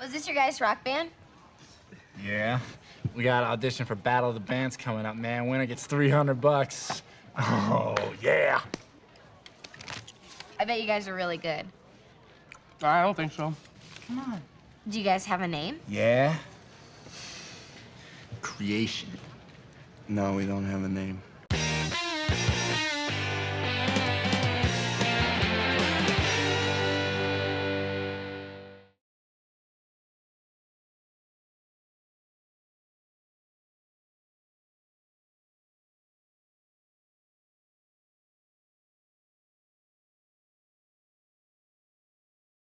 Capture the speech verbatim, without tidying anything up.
Was this your guys' rock band? Yeah. We got an audition for Battle of the Bands coming up, man. Winner gets three hundred bucks. Oh, yeah. I bet you guys are really good. I don't think so. Come on. Do you guys have a name? Yeah. Creation. No, we don't have a name.